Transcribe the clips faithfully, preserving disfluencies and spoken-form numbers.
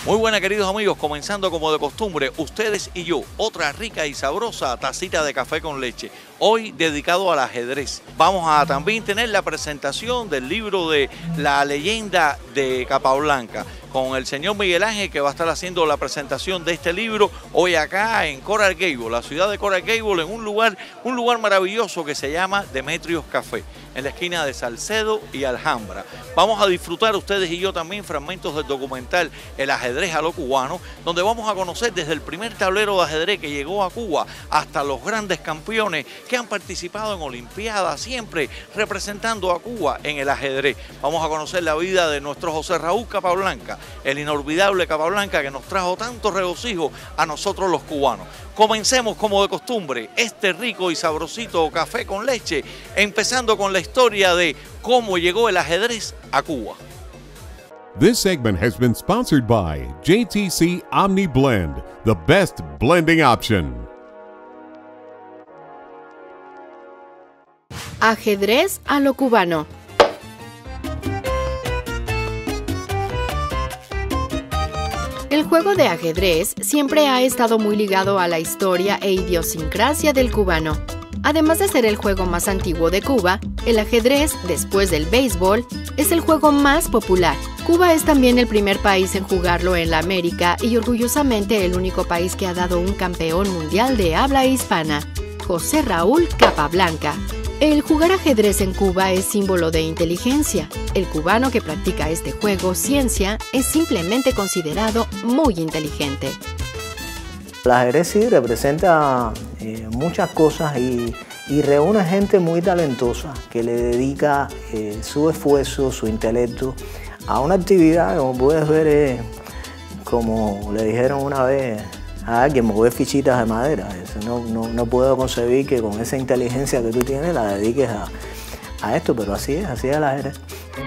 Muy buenas, queridos amigos, comenzando como de costumbre, ustedes y yo, otra rica y sabrosa tacita de café con leche, hoy dedicado al ajedrez. Vamos a también tener la presentación del libro de La leyenda de Capablanca, con el señor Miguel Ángel, que va a estar haciendo la presentación de este libro hoy acá en Coral Gables, la ciudad de Coral Gables, en un lugar, un lugar maravilloso que se llama Demetrios Café, en la esquina de Salcedo y Alhambra. Vamos a disfrutar ustedes y yo también fragmentos del documental El ajedrez a lo cubano, donde vamos a conocer desde el primer tablero de ajedrez que llegó a Cuba hasta los grandes campeones que han participado en Olimpiadas, siempre representando a Cuba en el ajedrez. Vamos a conocer la vida de nuestro José Raúl Capablanca, el inolvidable Capablanca que nos trajo tanto regocijo a nosotros los cubanos. Comencemos como de costumbre este rico y sabrosito café con leche, empezando con la historia de cómo llegó el ajedrez a Cuba. This segment has been sponsored by J T C Omni Blend, the best blending option. Ajedrez a lo cubano. El juego de ajedrez siempre ha estado muy ligado a la historia e idiosincrasia del cubano. Además de ser el juego más antiguo de Cuba, el ajedrez, después del béisbol, es el juego más popular. Cuba es también el primer país en jugarlo en la América y orgullosamente el único país que ha dado un campeón mundial de habla hispana, José Raúl Capablanca. El jugar ajedrez en Cuba es símbolo de inteligencia. El cubano que practica este juego, ciencia, es simplemente considerado muy inteligente. El ajedrez sí representa eh, muchas cosas y, y reúne gente muy talentosa que le dedica eh, su esfuerzo, su intelecto a una actividad, como puedes ver, eh, como le dijeron una vez a alguien, mover fichitas de madera. Eso no, no, no puedo concebir que con esa inteligencia que tú tienes la dediques a, a esto, pero así es, así es el ajedrez.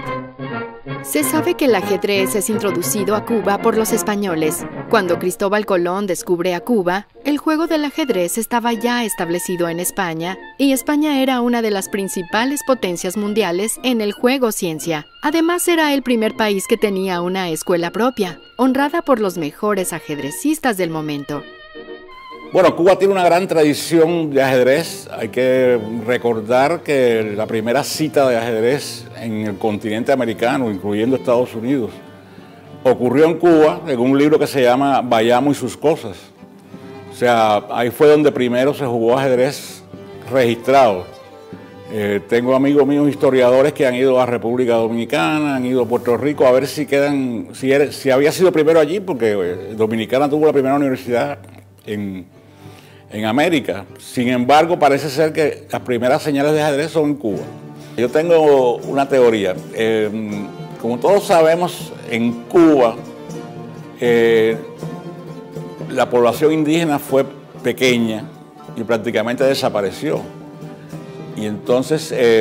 Se sabe que el ajedrez es introducido a Cuba por los españoles. Cuando Cristóbal Colón descubre a Cuba, el juego del ajedrez estaba ya establecido en España y España era una de las principales potencias mundiales en el juego ciencia. Además, era el primer país que tenía una escuela propia, honrada por los mejores ajedrecistas del momento. Bueno, Cuba tiene una gran tradición de ajedrez. Hay que recordar que la primera cita de ajedrez en el continente americano, incluyendo Estados Unidos, ocurrió en Cuba en un libro que se llama Bayamo y sus cosas. O sea, ahí fue donde primero se jugó ajedrez registrado. Eh, tengo amigos míos historiadores que han ido a República Dominicana, han ido a Puerto Rico a ver si quedan, si, era, si había sido primero allí, porque eh, Dominicana tuvo la primera universidad en, en América. Sin embargo, parece ser que las primeras señales de ajedrez son en Cuba. Yo tengo una teoría. Eh, como todos sabemos, en Cuba eh, la población indígena fue pequeña y prácticamente desapareció. Y entonces eh,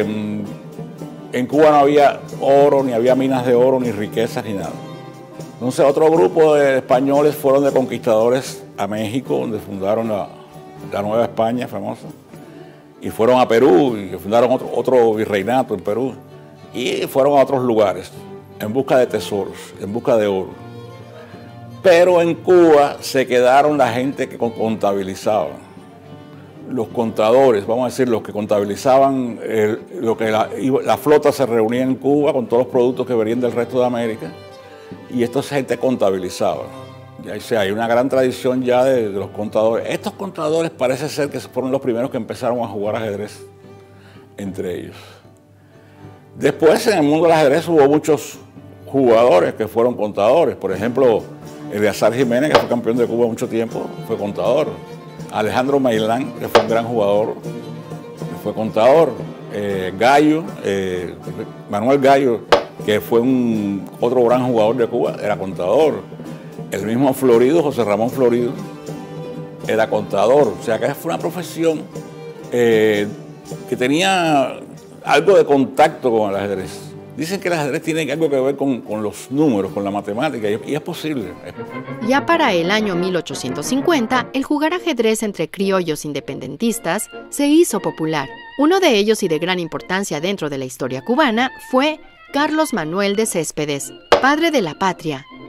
en Cuba no había oro, ni había minas de oro, ni riquezas, ni nada. Entonces otro grupo de españoles fueron de conquistadores a México, donde fundaron la, la Nueva España famosa, y fueron a Perú y fundaron otro, otro virreinato en Perú, y fueron a otros lugares en busca de tesoros, en busca de oro. Pero en Cuba se quedaron la gente que contabilizaba, los contadores, vamos a decir, los que contabilizaban el, lo que la, la flota se reunía en Cuba con todos los productos que venían del resto de América, y esta gente contabilizaba. Ya, o sea, hay una gran tradición ya de, de los contadores. Estos contadores parece ser que fueron los primeros que empezaron a jugar ajedrez entre ellos. Después, en el mundo del ajedrez hubo muchos jugadores que fueron contadores. Por ejemplo, Eleazar Jiménez, que fue campeón de Cuba mucho tiempo, fue contador. Alejandro Mailán, que fue un gran jugador, que fue contador. Eh, Gallo, eh, Manuel Gallo, que fue un, otro gran jugador de Cuba, era contador. El mismo Florido, José Ramón Florido, era contador. O sea, que fue una profesión eh, que tenía algo de contacto con el ajedrez. Dicen que el ajedrez tiene algo que ver con, con los números, con la matemática, y, y es posible. Ya para el año mil ochocientos cincuenta, el jugar ajedrez entre criollos independentistas se hizo popular. Uno de ellos, y de gran importancia dentro de la historia cubana, fue Carlos Manuel de Céspedes, padre de la patria.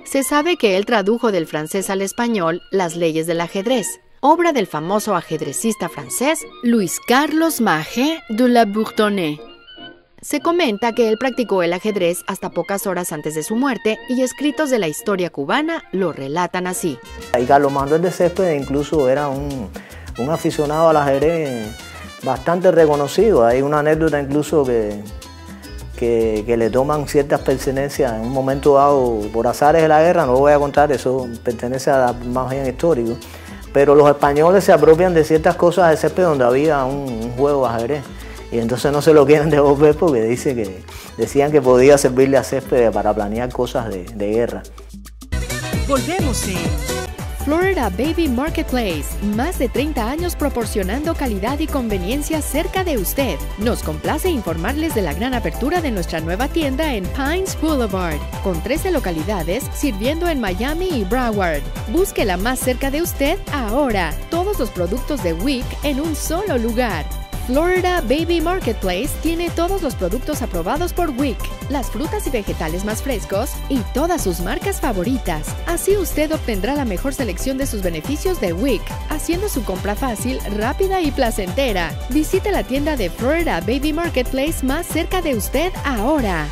Se sabe que él tradujo del francés al español Las leyes del ajedrez, obra del famoso ajedrecista francés Luis Carlos Mahe de la Bourdonnais. Se comenta que él practicó el ajedrez hasta pocas horas antes de su muerte y escritos de la historia cubana lo relatan así. Y Carlos Manuel de Céspedes incluso era un, un aficionado al ajedrez bastante reconocido. Hay una anécdota incluso que, que, que le toman ciertas pertenencias en un momento dado por azares de la guerra, no lo voy a contar, eso pertenece a más bien histórico. Pero los españoles se apropian de ciertas cosas de Céspedes donde había un, un juego de ajedrez. Y entonces no se lo quieren devolver porque dice que, decían que podía servirle a Céspedes para planear cosas de, de guerra. Volvemos en Florida Baby Marketplace, más de treinta años proporcionando calidad y conveniencia cerca de usted. Nos complace informarles de la gran apertura de nuestra nueva tienda en Pines Boulevard, con trece localidades sirviendo en Miami y Broward. Búsquela más cerca de usted ahora. Todos los productos de W I C en un solo lugar. Florida Baby Marketplace tiene todos los productos aprobados por W I C, las frutas y vegetales más frescos y todas sus marcas favoritas. Así usted obtendrá la mejor selección de sus beneficios de W I C, haciendo su compra fácil, rápida y placentera. Visite la tienda de Florida Baby Marketplace más cerca de usted ahora.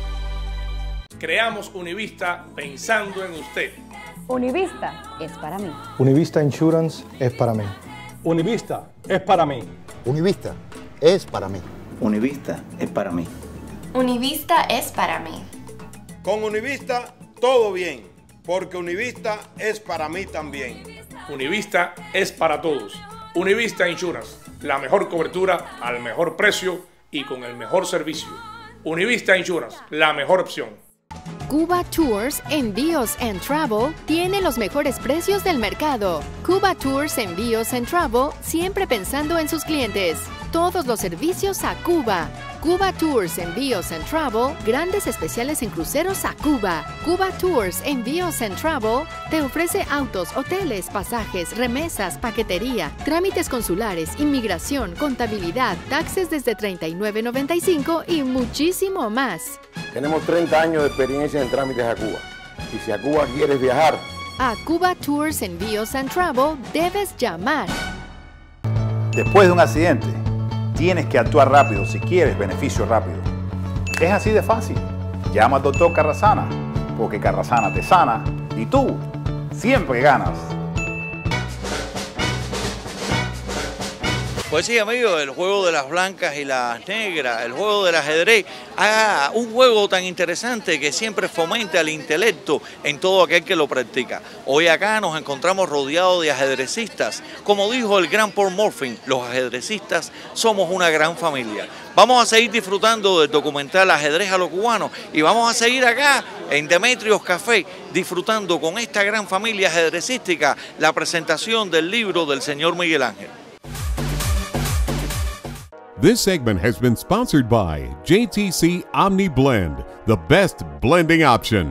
Creamos Univista pensando en usted. Univista es para mí. Univista Insurance es para mí. Univista es para mí. Univista es para mí. Univista es para mí. Univista es para mí. Con Univista todo bien, porque Univista es para mí también. Univista es para todos. Univista Insurance, la mejor cobertura al mejor precio y con el mejor servicio. Univista Insurance, la mejor opción. Cuba Tours, Envíos and Travel tiene los mejores precios del mercado. Cuba Tours, Envíos and Travel, siempre pensando en sus clientes. Todos los servicios a Cuba. Cuba Tours, Envíos and Travel, grandes especiales en cruceros a Cuba. Cuba Tours, Envíos and Travel te ofrece autos, hoteles, pasajes, remesas, paquetería, trámites consulares, inmigración, contabilidad, taxes desde treinta y nueve noventa y cinco y muchísimo más. Tenemos treinta años de experiencia en trámites a Cuba. Y si a Cuba quieres viajar, a Cuba Tours, Envíos and Travel debes llamar. Después de un accidente, tienes que actuar rápido si quieres beneficio rápido. Es así de fácil. Llama al doctor Carrasana, porque Carrasana te sana y tú siempre ganas. Pues sí, amigos, el juego de las blancas y las negras, el juego del ajedrez, haga un juego tan interesante que siempre fomenta el intelecto en todo aquel que lo practica. Hoy acá nos encontramos rodeados de ajedrecistas. Como dijo el gran Paul Morphy, los ajedrecistas somos una gran familia. Vamos a seguir disfrutando del documental Ajedrez a lo Cubano y vamos a seguir acá en Demetrios Café disfrutando con esta gran familia ajedrecística la presentación del libro del señor Miguel Ángel. This segment has been sponsored by J T C Omni Blend, the best blending option.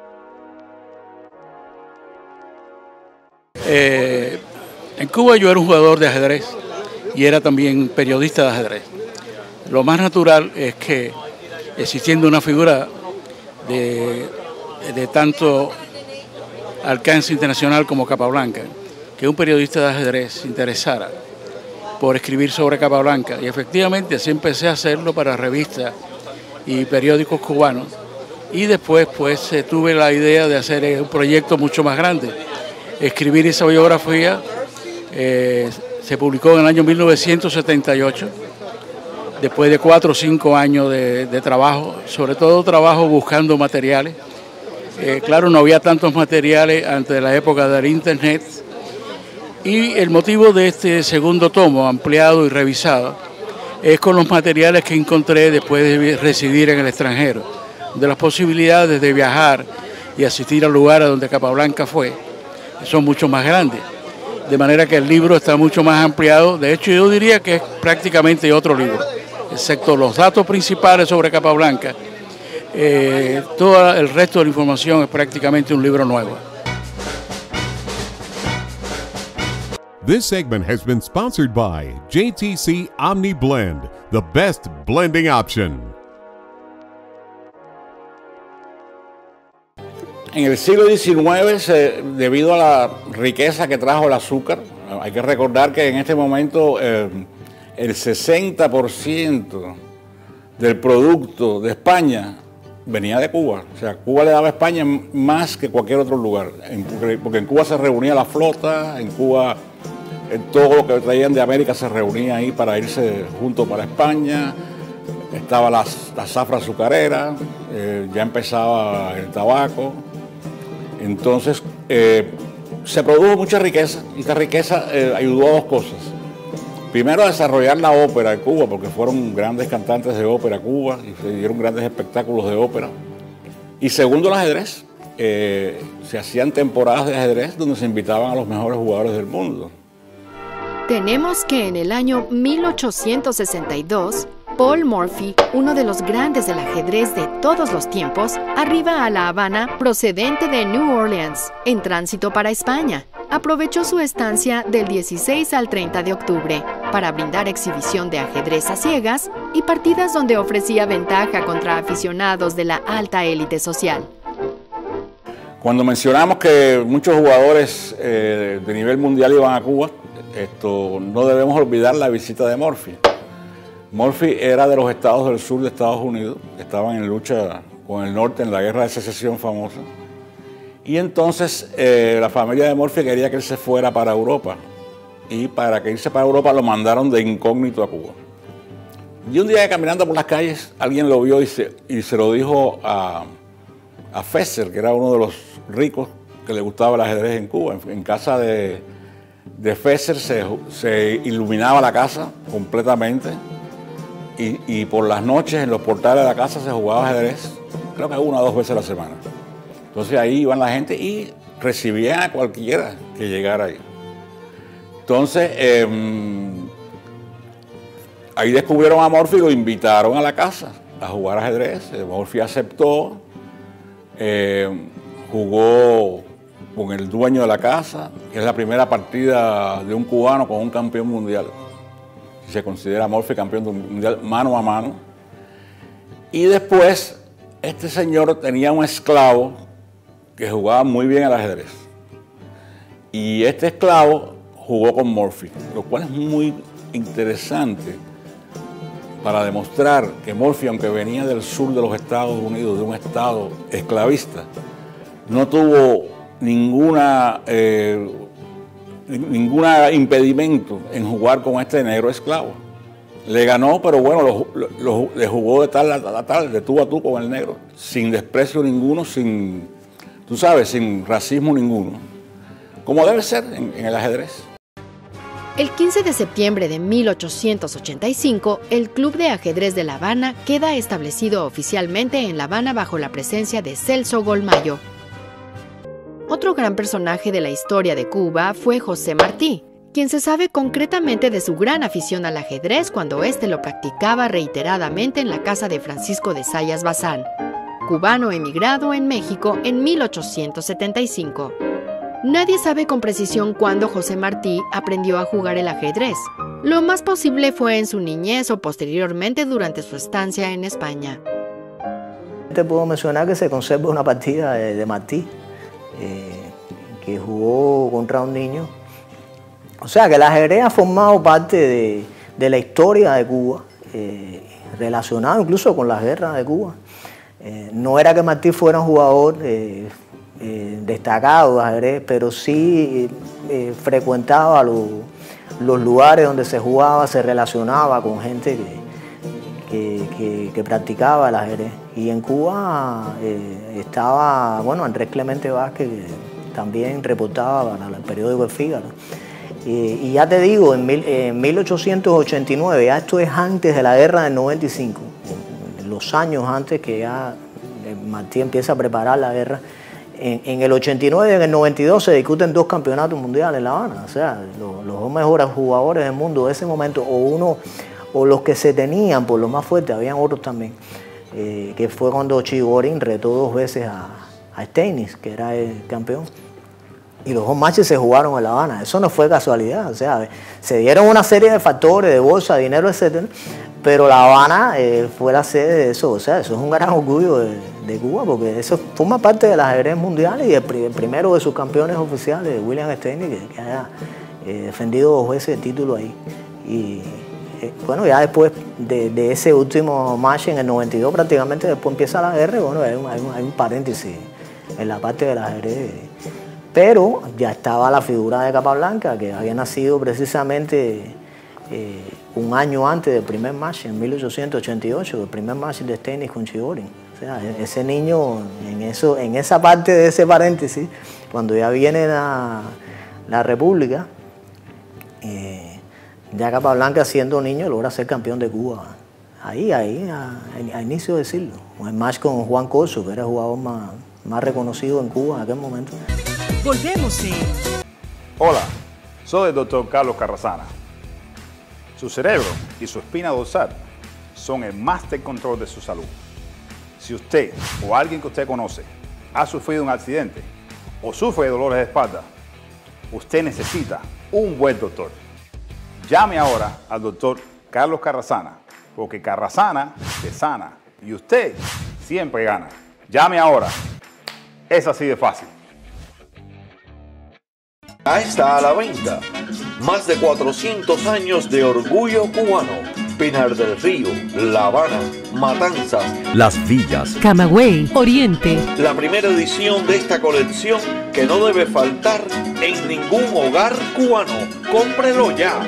Eh, en Cuba yo era un jugador de ajedrez y era también periodista de ajedrez. Lo más natural es que existiendo una figura de, de tanto alcance internacional como Capablanca, que un periodista de ajedrez se interesara por escribir sobre Capablanca, y efectivamente así empecé a hacerlo para revistas y periódicos cubanos, y después pues eh, tuve la idea de hacer eh, un proyecto mucho más grande, escribir esa biografía. Eh, se publicó en el año mil novecientos setenta y ocho, después de cuatro o cinco años de, de trabajo, sobre todo trabajo buscando materiales. Eh, claro, no había tantos materiales antes de la época del internet. Y el motivo de este segundo tomo, ampliado y revisado, es con los materiales que encontré después de residir en el extranjero, de las posibilidades de viajar y asistir al lugar a donde Capablanca fue, son mucho más grandes. De manera que el libro está mucho más ampliado. De hecho, yo diría que es prácticamente otro libro, excepto los datos principales sobre Capablanca. Eh, todo el resto de la información es prácticamente un libro nuevo. This segment has been sponsored by J T C Omni Blend, the best blending option. En el siglo diecinueve, se, debido a la riqueza que trajo el azúcar, hay que recordar que en este momento eh, el sesenta por ciento del producto de España venía de Cuba. O sea, Cuba le daba a España más que cualquier otro lugar, en, porque en Cuba se reunía la flota, en Cuba en todo lo que traían de América se reunía ahí para irse juntos para España. Estaba la, la zafra azucarera, eh, ya empezaba el tabaco. Entonces, eh, se produjo mucha riqueza y esta riqueza eh, ayudó a dos cosas. Primero, a desarrollar la ópera de Cuba, porque fueron grandes cantantes de ópera Cuba y se dieron grandes espectáculos de ópera. Y segundo, el ajedrez. Eh, se hacían temporadas de ajedrez donde se invitaban a los mejores jugadores del mundo. Tenemos que en el año mil ochocientos sesenta y dos, Paul Morphy, uno de los grandes del ajedrez de todos los tiempos, arriba a La Habana procedente de New Orleans, en tránsito para España. Aprovechó su estancia del dieciséis al treinta de octubre para brindar exhibición de ajedrez a ciegas y partidas donde ofrecía ventaja contra aficionados de la alta élite social. Cuando mencionamos que muchos jugadores eh, de nivel mundial iban a Cuba, esto, no debemos olvidar la visita de Morphy. Morphy era de los estados del sur de Estados Unidos, estaban en lucha con el norte en la guerra de secesión famosa. Y entonces eh, la familia de Morphy quería que él se fuera para Europa. Y para que irse para Europa lo mandaron de incógnito a Cuba. Y un día caminando por las calles, alguien lo vio y se, y se lo dijo a, a Fesser, que era uno de los ricos que le gustaba el ajedrez en Cuba. En, en casa de, de Fesser se, se iluminaba la casa completamente. Y, y por las noches en los portales de la casa se jugaba ajedrez, creo que una o dos veces a la semana. Entonces ahí iban la gente y recibían a cualquiera que llegara ahí. Entonces eh, ahí descubrieron a Morphy y lo invitaron a la casa a jugar ajedrez. Morphy aceptó, eh, jugó con el dueño de la casa, que es la primera partida de un cubano con un campeón mundial. Se considera Morphy campeón mundial mano a mano. Y después, este señor tenía un esclavo que jugaba muy bien al ajedrez. Y este esclavo jugó con Morphy, lo cual es muy interesante para demostrar que Morphy, aunque venía del sur de los Estados Unidos, de un estado esclavista, no tuvo ninguna... Eh, ningún impedimento en jugar con este negro esclavo. Le ganó, pero bueno, lo, lo, lo, le jugó de tal a tal, de tú a tú con el negro, sin desprecio ninguno, sin, tú sabes, sin racismo ninguno, como debe ser en, en el ajedrez. El quince de septiembre de mil ochocientos ochenta y cinco, el Club de Ajedrez de La Habana queda establecido oficialmente en La Habana bajo la presencia de Celso Golmayo. Otro gran personaje de la historia de Cuba fue José Martí, quien se sabe concretamente de su gran afición al ajedrez cuando éste lo practicaba reiteradamente en la casa de Francisco de Zayas Bazán, cubano emigrado en México en mil ochocientos setenta y cinco. Nadie sabe con precisión cuándo José Martí aprendió a jugar el ajedrez. Lo más posible fue en su niñez o posteriormente durante su estancia en España. Te puedo mencionar que se conserva una partida de, de Martí, Eh, que jugó contra un niño. O sea que el ajedrez ha formado parte de, de la historia de Cuba, eh, relacionado incluso con las guerras de Cuba. Eh, no era que Martí fuera un jugador eh, eh, destacado de ajedrez, pero sí eh, frecuentaba lo, los lugares donde se jugaba, se relacionaba con gente que, que, que, que practicaba el ajedrez. Y en Cuba eh, estaba, bueno, Andrés Clemente Vázquez, que también reportaba para el periódico El Fígaro. Eh, y ya te digo, en, mil, en mil ochocientos ochenta y nueve, ya esto es antes de la guerra del noventa y cinco, los años antes que ya Martí empieza a preparar la guerra. En, en el ochenta y nueve y en el noventa y dos se discuten dos campeonatos mundiales en La Habana. O sea, los, los dos mejores jugadores del mundo de ese momento, o uno, o los que se tenían por los más fuertes, habían otros también. Eh, que fue cuando Chigorin retó dos veces a, a Steinitz, que era el campeón. Y los dos matches se jugaron en La Habana. Eso no fue casualidad. O sea, se dieron una serie de factores, de bolsa, dinero, etcétera. Pero La Habana eh, fue la sede de eso. O sea, eso es un gran orgullo de, de Cuba, porque eso forma parte del ajedrez mundial y el, el primero de sus campeones oficiales, William Stanley, que, que haya eh, defendido dos veces el título ahí. Y eh, bueno, ya después de, de ese último match en el noventa y dos, prácticamente después empieza la guerra, y bueno, hay un, hay un, hay un paréntesis en la parte del ajedrez. Pero ya estaba la figura de Capablanca, que había nacido precisamente eh, un año antes del primer match, en mil ochocientos ochenta y ocho, el primer match de Stanley con Chigorin. O sea, ese niño, en, eso, en esa parte de ese paréntesis, cuando ya viene la, la República, eh, ya Capablanca, siendo niño, logra ser campeón de Cuba. Ahí, ahí, a, a inicio de siglo. El match con Juan Corso, que era el jugador más, más reconocido en Cuba en aquel momento. Volvemos en... Hola, soy el doctor Carlos Carrasana. Su cerebro y su espina dorsal son el master control de su salud. Si usted o alguien que usted conoce ha sufrido un accidente o sufre de dolores de espalda, usted necesita un buen doctor. Llame ahora al doctor Carlos Carrasana, porque Carrasana te sana y usted siempre gana. Llame ahora. Es así de fácil. Ya está a la venta. Más de cuatrocientos años de orgullo cubano. Pinar del Río, La Habana, Matanzas, Las Villas, Camagüey, Oriente. La primera edición de esta colección que no debe faltar en ningún hogar cubano. ¡Cómprelo ya!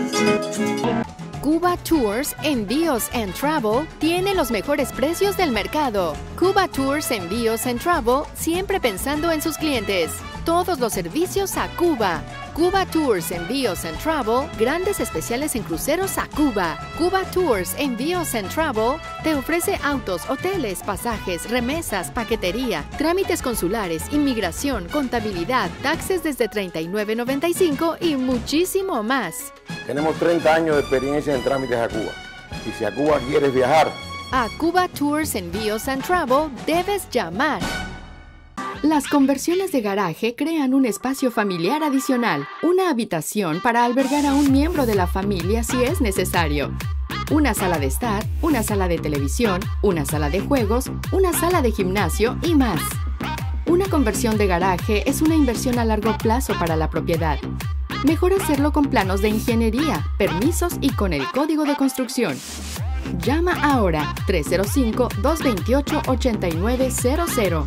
Cuba Tours Envíos and Travel tiene los mejores precios del mercado. Cuba Tours Envíos and Travel, siempre pensando en sus clientes. Todos los servicios a Cuba. Cuba Tours Envíos and Travel, grandes especiales en cruceros a Cuba. Cuba Tours Envíos and Travel te ofrece autos, hoteles, pasajes, remesas, paquetería, trámites consulares, inmigración, contabilidad, taxes desde treinta y nueve noventa y cinco y muchísimo más. Tenemos treinta años de experiencia en trámites a Cuba. Y si a Cuba quieres viajar, a Cuba Tours Envíos and Travel debes llamar. Las conversiones de garaje crean un espacio familiar adicional, una habitación para albergar a un miembro de la familia si es necesario, una sala de estar, una sala de televisión, una sala de juegos, una sala de gimnasio y más. Una conversión de garaje es una inversión a largo plazo para la propiedad. Mejor hacerlo con planos de ingeniería, permisos y con el código de construcción. Llama ahora tres cero cinco, dos dos ocho, ocho nueve cero cero.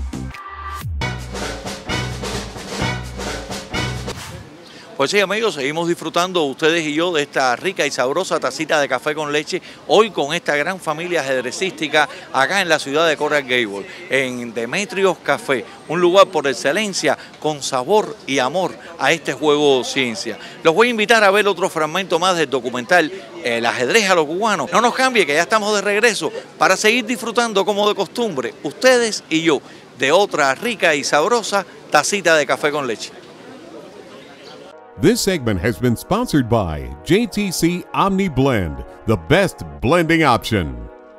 Pues sí, amigos, seguimos disfrutando ustedes y yo de esta rica y sabrosa tacita de café con leche, hoy con esta gran familia ajedrecística acá en la ciudad de Coral Gables, en Demetrios Café, un lugar por excelencia con sabor y amor a este juego ciencia. Los voy a invitar a ver otro fragmento más del documental El ajedrez a los cubanos. No nos cambie, que ya estamos de regreso para seguir disfrutando como de costumbre, ustedes y yo, de otra rica y sabrosa tacita de café con leche. This segment has been sponsored by J T C Omni Blend, the best blending option.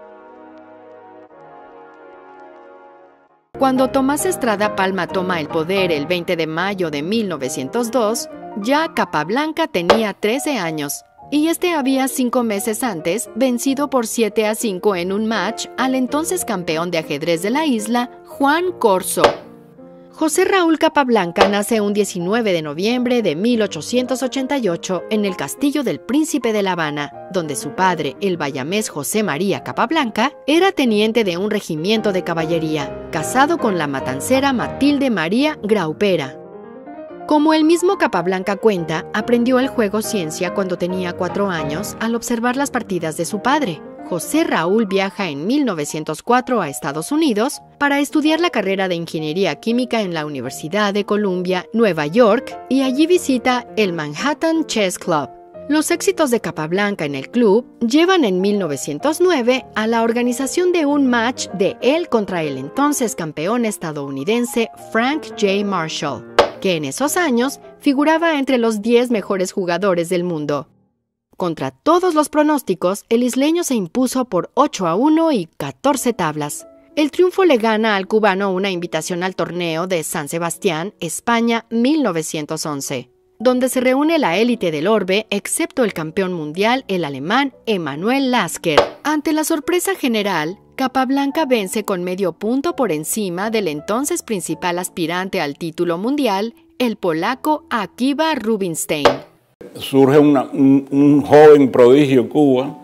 Cuando Tomás Estrada Palma toma el poder el veinte de mayo de mil novecientos dos, ya Capablanca tenía trece años, y este había cinco meses antes vencido por siete a cinco en un match al entonces campeón de ajedrez de la isla, Juan Corso. José Raúl Capablanca nace un diecinueve de noviembre de mil ochocientos ochenta y ocho en el Castillo del Príncipe de La Habana, donde su padre, el bayamés José María Capablanca, era teniente de un regimiento de caballería, casado con la matancera Matilde María Graupera. Como el mismo Capablanca cuenta, aprendió el juego ciencia cuando tenía cuatro años al observar las partidas de su padre. José Raúl viaja en mil novecientos cuatro a Estados Unidos para estudiar la carrera de Ingeniería Química en la Universidad de Columbia, Nueva York, y allí visita el Manhattan Chess Club. Los éxitos de Capablanca en el club llevan en mil novecientos nueve a la organización de un match de él contra el entonces campeón estadounidense Frank J. Marshall, que en esos años figuraba entre los diez mejores jugadores del mundo. Contra todos los pronósticos, el isleño se impuso por ocho a uno y catorce tablas. El triunfo le gana al cubano una invitación al torneo de San Sebastián, España, mil novecientos once, donde se reúne la élite del orbe, excepto el campeón mundial, el alemán Emanuel Lasker. Ante la sorpresa general, Capablanca vence con medio punto por encima del entonces principal aspirante al título mundial, el polaco Akiva Rubinstein. Surge una, un, un joven prodigio en Cuba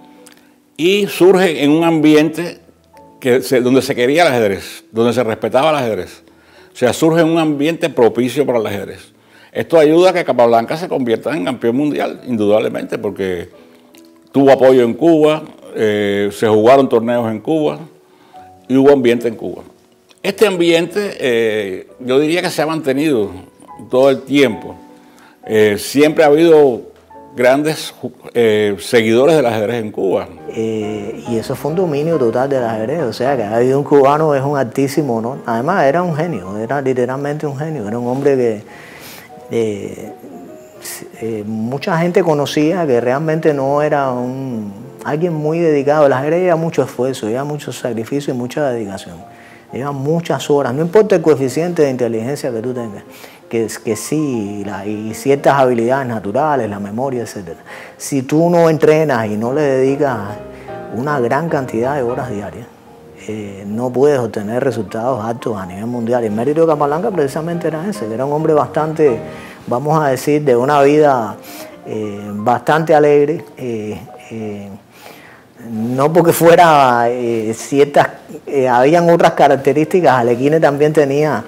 y surge en un ambiente que se, donde se quería el ajedrez, donde se respetaba el ajedrez. O sea, surge en un ambiente propicio para el ajedrez. Esto ayuda a que Capablanca se convierta en campeón mundial, indudablemente, porque tuvo apoyo en Cuba, eh, se jugaron torneos en Cuba y hubo ambiente en Cuba. Este ambiente, eh, yo diría que se ha mantenido todo el tiempo. Eh, siempre ha habido grandes eh, seguidores del ajedrez en Cuba. Eh, y eso fue un dominio total del ajedrez, o sea que ha habido un cubano es un altísimo, ¿no? Además era un genio, era literalmente un genio, era un hombre que eh, eh, mucha gente conocía, que realmente no era un, alguien muy dedicado. El ajedrez lleva mucho esfuerzo, lleva mucho sacrificio y mucha dedicación, lleva muchas horas, no importa el coeficiente de inteligencia que tú tengas, que, que sí, la, y ciertas habilidades naturales, la memoria, etcétera. Si tú no entrenas y no le dedicas una gran cantidad de horas diarias, eh, no puedes obtener resultados altos a nivel mundial. Y el mérito de Capablanca precisamente era ese, que era un hombre bastante, vamos a decir, de una vida eh, bastante alegre, eh, eh, no porque fuera eh, ciertas, eh, habían otras características. Alekhine también tenía,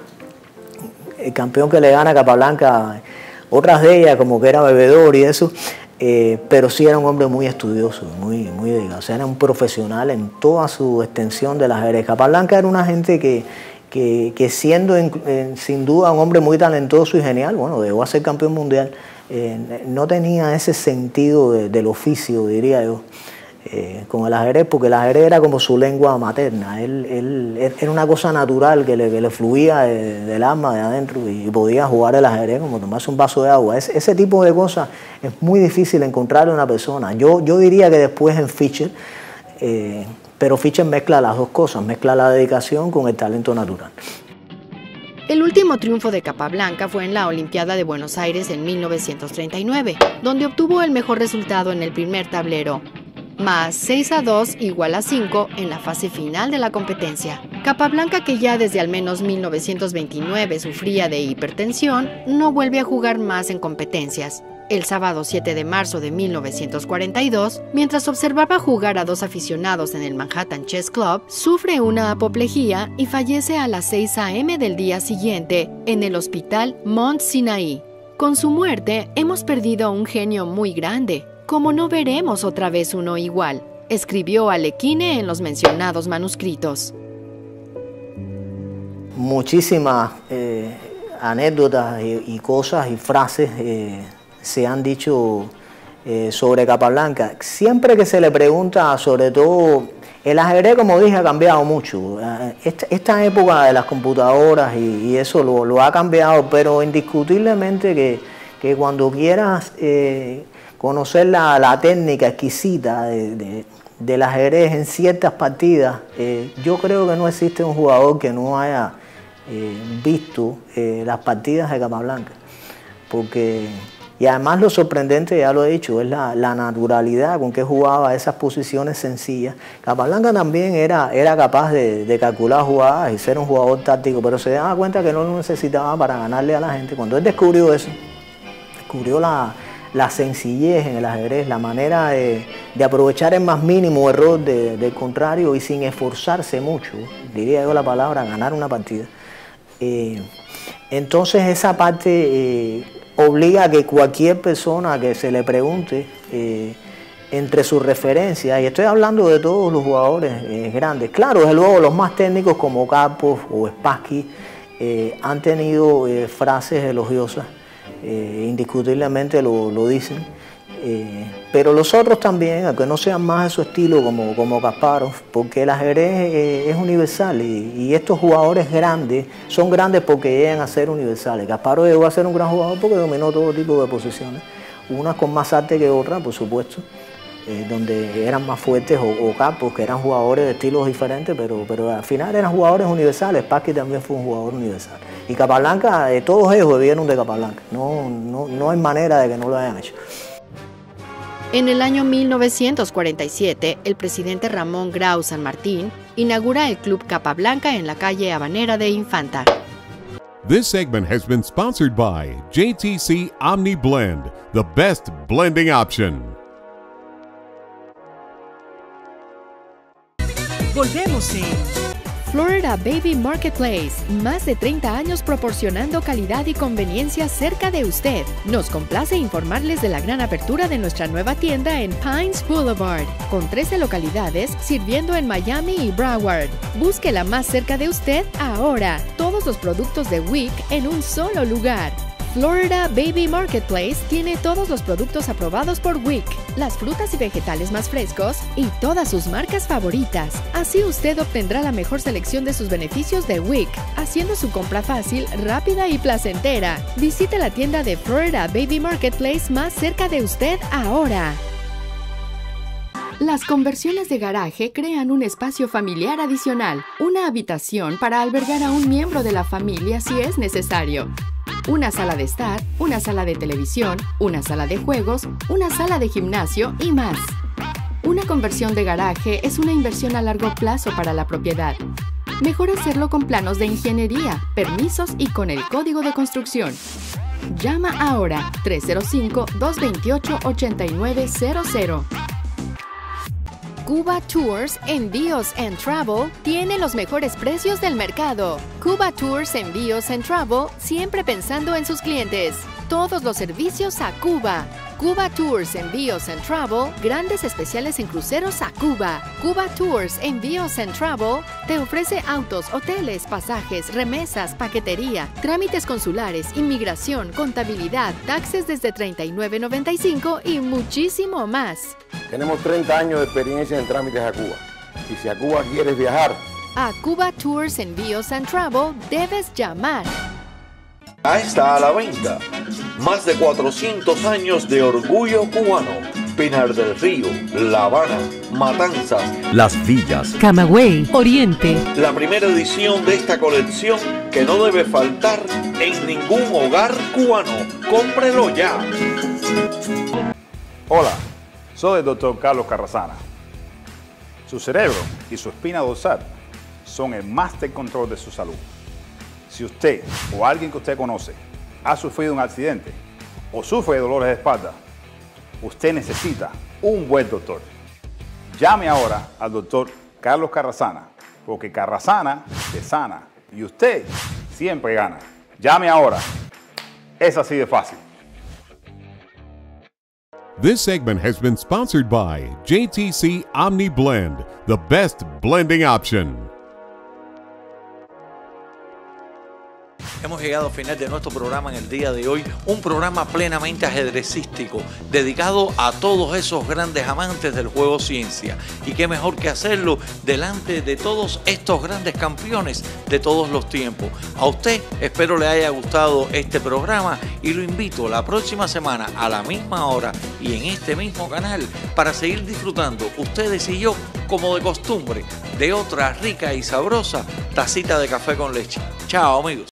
el campeón que le gana a Capablanca, otras de ellas, como que era bebedor y eso, eh, pero sí era un hombre muy estudioso, muy, muy dedicado. O sea, era un profesional en toda su extensión del ajedrez. Capablanca era una gente que, que, que siendo en, en, sin duda un hombre muy talentoso y genial, bueno, llegó a ser campeón mundial, eh, no tenía ese sentido de, del oficio, diría yo. Eh, con el ajedrez, porque el ajedrez era como su lengua materna, él, él, era una cosa natural que le, que le fluía de, del alma, de adentro, y podía jugar el ajedrez como tomarse un vaso de agua. Es, ese tipo de cosas es muy difícil encontrar en una persona. Yo, yo diría que después en Fischer, eh, pero Fischer mezcla las dos cosas, mezcla la dedicación con el talento natural. El último triunfo de Capablanca fue en la Olimpiada de Buenos Aires en mil novecientos treinta y nueve, donde obtuvo el mejor resultado en el primer tablero, más seis a dos igual a cinco en la fase final de la competencia. Capablanca, que ya desde al menos mil novecientos veintinueve sufría de hipertensión, no vuelve a jugar más en competencias. El sábado siete de marzo de mil novecientos cuarenta y dos, mientras observaba jugar a dos aficionados en el Manhattan Chess Club, sufre una apoplejía y fallece a las seis a eme del día siguiente en el hospital Mount Sinai. Con su muerte, hemos perdido a un genio muy grande, como no veremos otra vez uno igual, escribió Alekhine en los mencionados manuscritos. Muchísimas eh, anécdotas y, y cosas y frases eh, se han dicho eh, sobre Capablanca. Siempre que se le pregunta, sobre todo, el ajedrez, como dije, ha cambiado mucho. Esta, esta época de las computadoras y, y eso lo, lo ha cambiado, pero indiscutiblemente que, que cuando quieras Eh, conocer la, la técnica exquisita de, de, del ajedrez en ciertas partidas, eh, yo creo que no existe un jugador que no haya eh, visto eh, las partidas de Capablanca. Porque, y además lo sorprendente, ya lo he dicho, es la, la naturalidad con que jugaba esas posiciones sencillas. Capablanca también era, era capaz de, de calcular jugadas y ser un jugador táctico, pero se daba cuenta que no lo necesitaba para ganarle a la gente. Cuando él descubrió eso, descubrió la... la sencillez en el ajedrez, la manera de, de aprovechar el más mínimo error de, del contrario y sin esforzarse mucho, diría yo la palabra, ganar una partida. Eh, entonces esa parte eh, obliga a que cualquier persona que se le pregunte eh, entre sus referencias, y estoy hablando de todos los jugadores eh, grandes, claro, desde luego los más técnicos como Karpov o Spassky eh, han tenido eh, frases elogiosas. Eh, indiscutiblemente lo, lo dicen, eh, pero los otros también, aunque no sean más de su estilo como, como Kasparov, porque el ajedrez eh, es universal y, y estos jugadores grandes son grandes porque llegan a ser universales. Kasparov llegó a ser un gran jugador porque dominó todo tipo de posiciones, unas con más arte que otras, por supuesto, eh, donde eran más fuertes, o, o Karpov, que eran jugadores de estilos diferentes, pero, pero al final eran jugadores universales. Spassky también fue un jugador universal. Y Capablanca, eh, todos ellos bebieron de Capablanca, no, no, no hay manera de que no lo hayan hecho. En el año mil novecientos cuarenta y siete, el presidente Ramón Grau San Martín inaugura el Club Capa Blanca en la calle Habanera de Infanta. This segment has been sponsored by J T C Omni Blend, the best blending option. Volvemos en Florida Baby Marketplace, más de treinta años proporcionando calidad y conveniencia cerca de usted. Nos complace informarles de la gran apertura de nuestra nueva tienda en Pines Boulevard, con trece localidades sirviendo en Miami y Broward. Búsquela más cerca de usted ahora. Todos los productos de Wick en un solo lugar. Florida Baby Marketplace tiene todos los productos aprobados por Wick, las frutas y vegetales más frescos y todas sus marcas favoritas. Así usted obtendrá la mejor selección de sus beneficios de Wick, haciendo su compra fácil, rápida y placentera. Visite la tienda de Florida Baby Marketplace más cerca de usted ahora. Las conversiones de garaje crean un espacio familiar adicional, una habitación para albergar a un miembro de la familia si es necesario. Una sala de estar, una sala de televisión, una sala de juegos, una sala de gimnasio y más. Una conversión de garaje es una inversión a largo plazo para la propiedad. Mejor hacerlo con planos de ingeniería, permisos y con el código de construcción. Llama ahora tres cero cinco, dos dos ocho, ocho nueve cero cero. Cuba Tours Envíos and Travel tiene los mejores precios del mercado. Cuba Tours Envíos and Travel, siempre pensando en sus clientes. Todos los servicios a Cuba. Cuba Tours Envíos and Travel, grandes especiales en cruceros a Cuba. Cuba Tours Envíos and Travel te ofrece autos, hoteles, pasajes, remesas, paquetería, trámites consulares, inmigración, contabilidad, taxes desde treinta y nueve noventa y cinco y muchísimo más. Tenemos treinta años de experiencia en trámites a Cuba. Y si a Cuba quieres viajar, a Cuba Tours Envíos and Travel debes llamar. Ya está a la venta. Más de cuatrocientos años de orgullo cubano. Pinar del Río, La Habana, Matanzas, Las Villas, Camagüey, Oriente. La primera edición de esta colección que no debe faltar en ningún hogar cubano. ¡Cómprelo ya! Hola, soy el doctor Carlos Carrasana. Su cerebro y su espina dorsal son el master control de su salud. Si usted o alguien que usted conoce ha sufrido un accidente o sufre de dolores de espalda, usted necesita un buen doctor. Llame ahora al doctor Carlos Carrasana, porque Carrasana te sana y usted siempre gana. Llame ahora. Es así de fácil. This segment has been sponsored by J T C Omni Blend, the best blending option. Hemos llegado al final de nuestro programa en el día de hoy, un programa plenamente ajedrecístico, dedicado a todos esos grandes amantes del juego ciencia. Y qué mejor que hacerlo delante de todos estos grandes campeones de todos los tiempos. A usted espero le haya gustado este programa y lo invito la próxima semana a la misma hora y en este mismo canal para seguir disfrutando ustedes y yo, como de costumbre, de otra rica y sabrosa tacita de café con leche. Chao, amigos.